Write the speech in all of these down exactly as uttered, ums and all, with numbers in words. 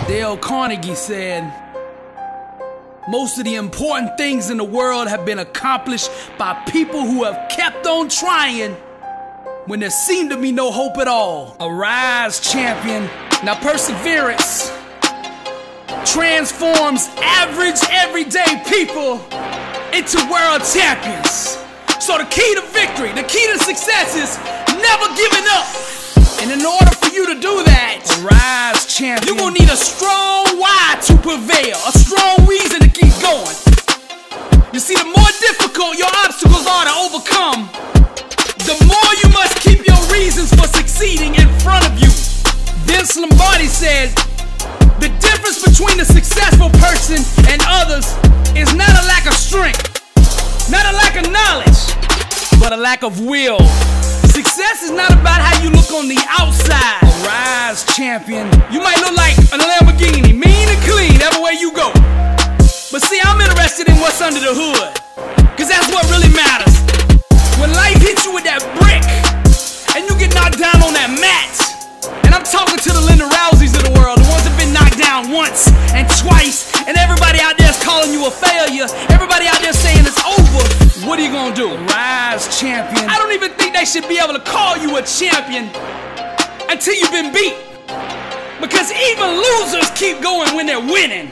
Dale Carnegie said, "Most of the important things in the world have been accomplished by people who have kept on trying when there seemed to be no hope at all." Arise, champion. Now perseverance transforms average, everyday people into world champions. So the key to victory, the key to success is never giving up. And in order for you to do that, arise, champion, you're gonna need a strong why to prevail, a strong reason to keep going. You see, the more difficult your obstacles are to overcome, the more you must keep your reasons for succeeding in front of you. Vince Lombardi said, "The difference between a successful person and others is not a lack of strength, not a lack of knowledge, but a lack of will." Success is not about how you look on the outside. Arise, champion. You might look like a Lamborghini, mean and clean everywhere you go. But see, I'm interested in what's under the hood, cause that's what really matters. When life hits you with that brick, and you get knocked down on that mat, and I'm talking to the Linda Rouseys of the world, the ones that have been knocked down once and twice, and everybody out there is calling you a failure, everybody out there saying it's over, what are you gonna do? Rise, champion. I don't even think they should be able to call you a champion until you've been beat, because even losers keep going when they're winning.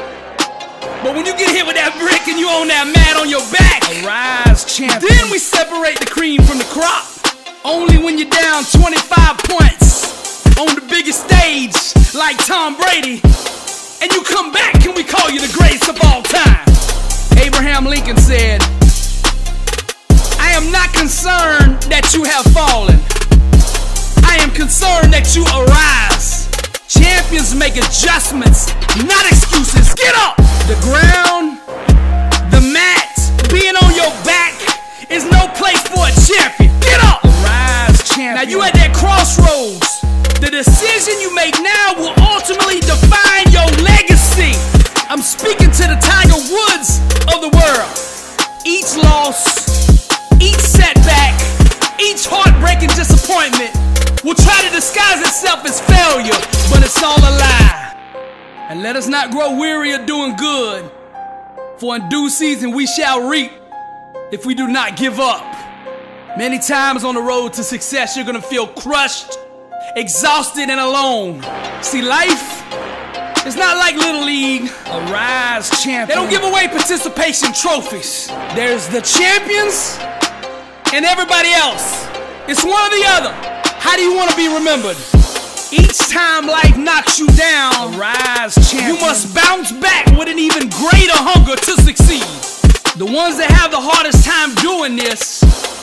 But when you get hit with that brick and you own that mat on your back, arise, champion. Then we separate the cream from the crop. Only when you're down twenty-five points on the biggest stage like Tom Brady, and you come back, can we call you the greatest of all time? Abraham Lincoln said, "I am not concerned that you have fallen. I am concerned that you arise." Champions make adjustments, not excuses. Get up! The ground, the mat, being on your back is no place for a champion. Get up! Arise, champion. Now you at that crossroads. The decision you make now will ultimately define your legacy. I'm speaking to the Tiger Woods of the world. Each loss, each setback, each heartbreaking disappointment will try to disguise itself as failure, but it's all a lie. And let us not grow weary of doing good, for in due season we shall reap if we do not give up. Many times on the road to success, you're gonna feel crushed, exhausted, and alone. See, life is not like Little League. Arise, champion. They don't give away participation trophies. There's the champions and everybody else. It's one or the other. How do you want to be remembered? Each time life knocks you down, arise, champion, you must bounce back with an even greater hunger to succeed. The ones that have the hardest time doing this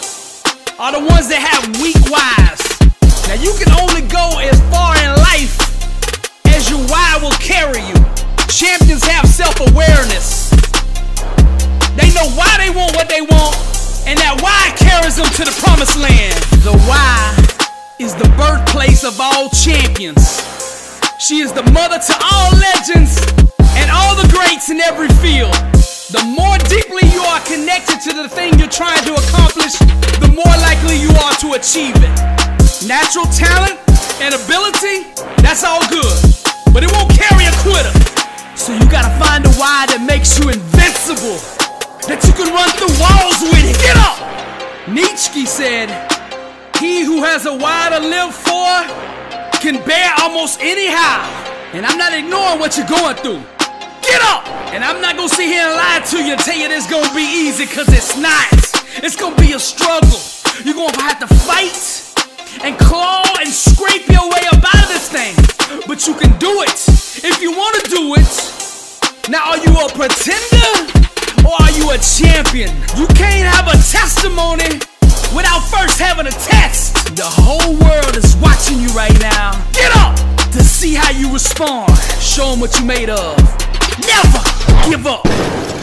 are the ones that have weak whys. Now you can only go as far in life as your why will carry you. Champions have self-awareness. They know why they want what they want, and that why carries them to the promised land. The why is the birthplace of all champions. She is the mother to all legends and all the greats in every field. The more deeply you are connected to the thing you're trying to accomplish, the more likely you are to achieve it. Natural talent and ability, that's all good, but it won't carry a quitter. So you gotta find a why that makes you invincible, that you can run through walls with it. Get up! Nietzsche said, "He who has a why to live for can bear almost anyhow." And I'm not ignoring what you're going through. Get up! And I'm not gonna sit here and lie to you and tell you it's gonna be easy, cause it's not. It's gonna be a struggle. You're gonna have to fight and claw and scrape your way up out of this thing. But you can do it if you wanna do it. Now, are you a pretender or are you a champion? You can't have a testimony without first having a test. The whole world is watching you right now. Get up to see how you respond. Show them what you made of. Never give up.